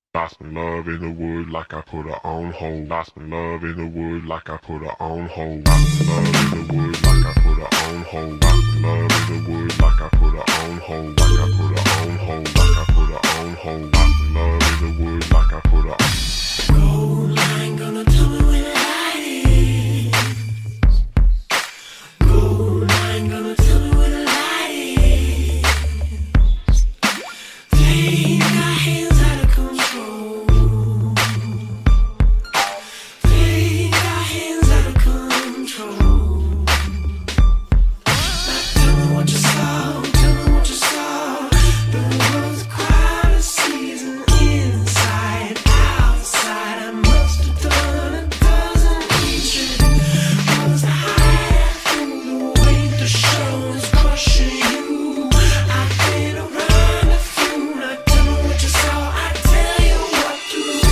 Lost some love in the wood like I put her on hold. Lost some love in the wood like I put her on hold. Lost some love in the wood like I put her on hold. Lost some love in the wood like I put her on hold. Like I put her on hold. Like I put her on hold. Lost some love in the wood like I put her on. Gold line gonna tell me where the light is. Gold line gonna tell me where the light is. Take our hands out of control. Take our hands out of control. Now tell me what you saw. Tell me what you saw. The world's a crowd of season inside, outside. I must have done a dozen each. Was the high through the weight the show is crushing you. I've been around a few. Now tell me what you saw. I tell you what to do.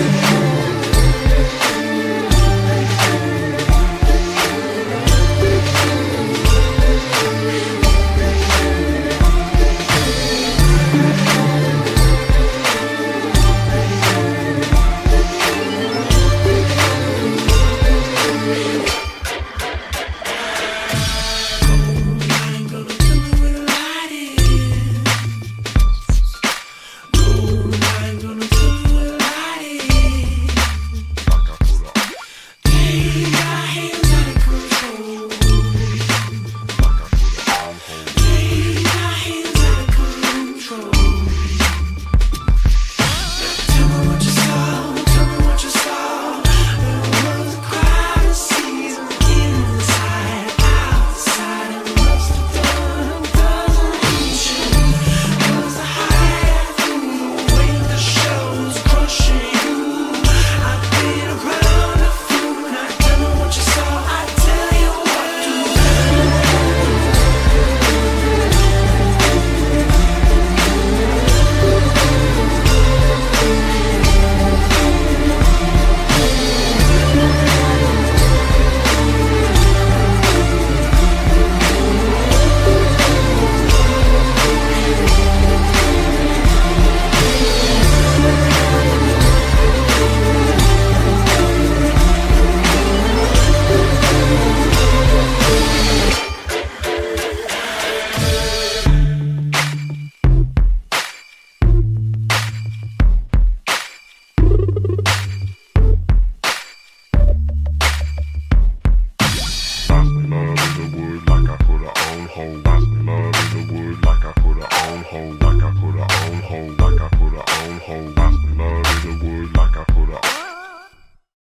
Gold line gonna tell me where the light is. Gold line gonna tell me where the light is. Like I put her on. Take our hands out of control. Like I put her on hold. Take our hands out of control. Tell me what you saw. Tell me what you saw. There was a crowd of season inside, outside. I must have done a dozen each. Was the high through the weight the show's crushing you. I've been around a few. Now tell me what you saw. I tell you what to do. Lost some love in the wood like I put her on hold. Lost some love in the wood like I put her on hold. Like I put her on hold. Like I put her on hold. Lost some love in the wood